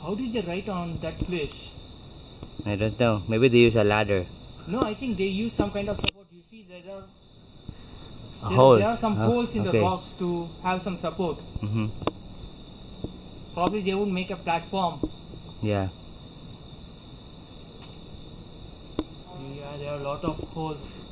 How did they write on that place? I don't know. Maybe they use a ladder. No, I think they use some kind of support. You see, Holes. there are some holes in the okay. rocks to have some support. Probably they would make a platform. Yeah. Yeah, there are a lot of holes.